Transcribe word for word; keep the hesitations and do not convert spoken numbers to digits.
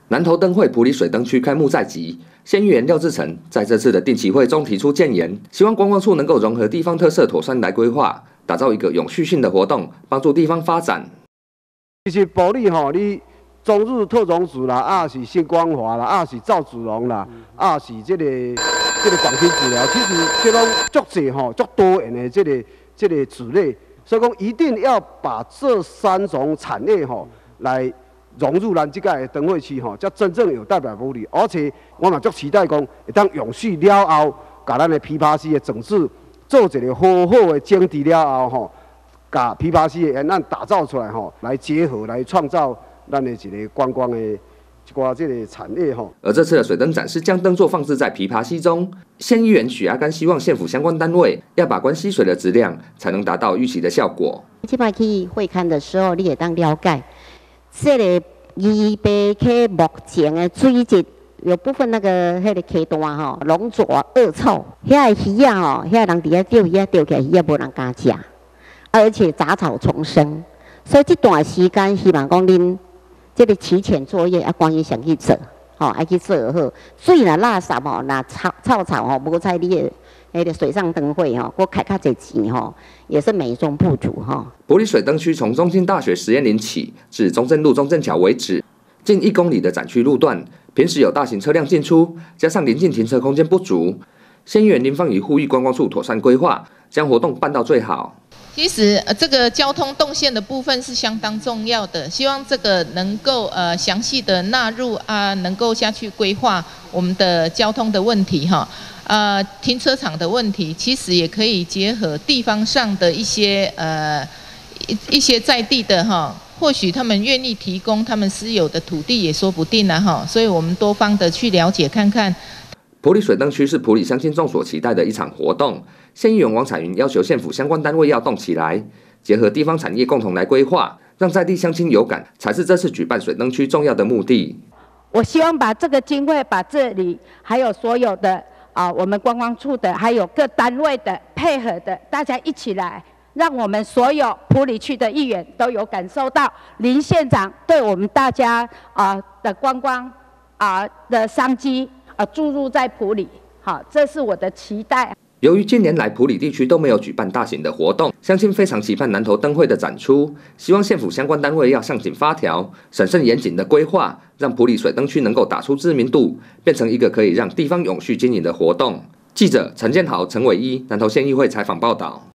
南投灯会埔里水灯区开幕在即，县议员廖志成在这次的定期会中提出建言，希望观光处能够融合地方特色，妥善来规划，打造一个永续性的活动，帮助地方发展。 其实埔里吼，你中日特种组啦，啊是新光华啦，啊是赵子龙啦，啊是这个这个广兴治疗，其实这种足济吼，足多元的这个这个子类，所以讲一定要把这三种产业吼来融入咱这个灯会区吼，才真正有代表埔里。而且我嘛足期待讲，会当永续了后，把咱的枇杷溪的整治做一个好好的整治了后吼，把枇杷溪的沿岸打造出来吼，来结合来创造咱的一个观光的一寡这个产业吼。 而这次的水灯展是将灯座放置在枇杷溪中，县议员许阿甘希望县府相关单位要把关溪水的质量，才能达到预期的效果。 这摆去会勘的时候，你也当了解。这个宜北溪目前的水质，有部分那个迄个溪段吼，浓浊恶臭，遐个鱼啊吼，遐人伫遐钓鱼啊钓起来，鱼啊无人敢食，而且杂草丛生，所以这段时间希望讲恁这个提前作业啊，关于上去做，吼、哦，爱去做好。水若垃圾吼，若草草草吼，无在你的那个水上灯会吼，我开较侪钱吼，也是美中不足哈。 埔里水灯区从中兴大学实验林起至中正路中正桥为止，近一公里的展区路段，平时有大型车辆进出，加上临近停车空间不足，县议员林芳仪呼吁观光处妥善规划，将活动办到最好。 其实呃，这个交通动线的部分是相当重要的，希望这个能够呃详细的纳入啊，能够下去规划我们的交通的问题哈。呃，停车场的问题，其实也可以结合地方上的一些呃一一些在地的哈，或许他们愿意提供他们私有的土地也说不定啊哈，所以我们多方的去了解看看。 埔里水灯区是埔里乡亲众所期待的一场活动，县议员王彩云要求县府相关单位要动起来，结合地方产业共同来规划，让在地乡亲有感，才是这次举办水灯区重要的目的。 我希望把这个经费，把这里还有所有的啊，我们观光处的，还有各单位的配合的，大家一起来，让我们所有埔里区的议员都有感受到林县长对我们大家啊的观光啊的商机。啊，注入在埔里，好，这是我的期待。 由于近年来埔里地区都没有举办大型的活动，乡亲非常期盼南投灯会的展出，希望县府相关单位要上紧发条，审慎严谨的规划，让埔里水灯区能够打出知名度，变成一个可以让地方永续经营的活动。记者陈建豪、陈伟一，南投县议会采访报道。